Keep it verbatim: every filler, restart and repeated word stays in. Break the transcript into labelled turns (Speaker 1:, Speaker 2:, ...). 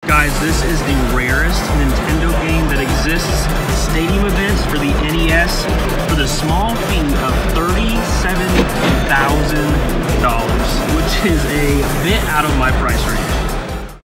Speaker 1: Guys, this is the rarest Nintendo game that exists. Stadium events for the N E S for the small fee of thirty-seven thousand dollars, which is a bit out of my price range.